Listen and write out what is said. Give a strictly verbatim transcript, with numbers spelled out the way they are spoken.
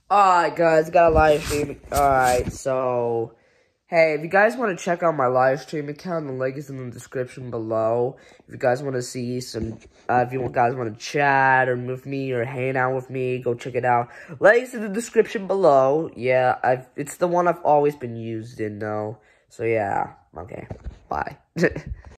Alright, guys, got a live stream. Alright, so, hey, if you guys want to check out my live stream account, the link is in the description below. If you guys want to see some, uh, if you guys want to chat or with me or hang out with me, go check it out. Links in the description below. Yeah, I've, it's the one I've always been used in, though. So, yeah, okay, bye.